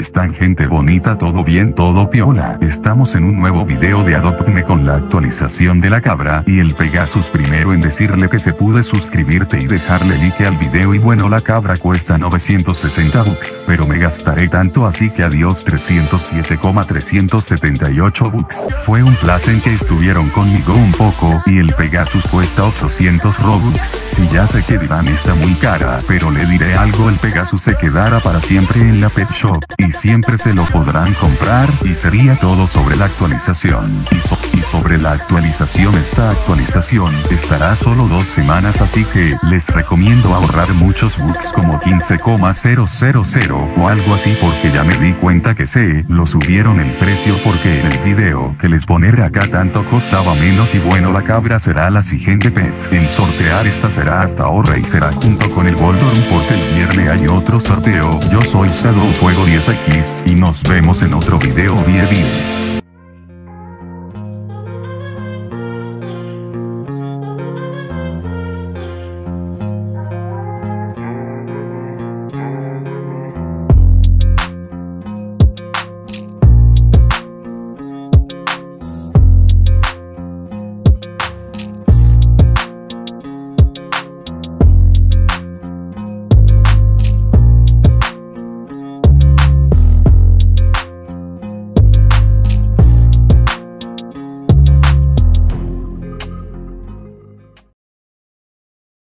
están, gente bonita? ¿Todo bien? ¿Todo piola? Estamos en un nuevo video de Adóptame con la actualización de la cabra y el Pegasus. Primero en decirle que se pude suscribirte y dejarle like al video, y bueno, la cabra cuesta 960 bucks, pero me gastaré tanto, así que adiós. 307,378 bucks. Fue un placer en que estuvieron conmigo un poco, y el Pegasus cuesta 800 robux. Si ya sé que dirán está muy cara, pero le diré algo, el Pegasus se quedará para siempre en la pet shop, y siempre se lo podrán comprar, y sería todo sobre la actualización. Y sobre la actualización, esta actualización estará solo 2 semanas, así que les recomiendo ahorrar muchos bucks, como 15,000 o algo así, porque ya me di cuenta que lo subieron el precio, porque en el video que les poner acá tanto costaba menos. Y bueno, la cabra será la siguiente pet en sortear. Esta será hasta ahora y será junto con el Goldorm, porque el viernes hay otro sorteo. Yo soy Shadow Fuego 10X y nos vemos en otro video. Bien.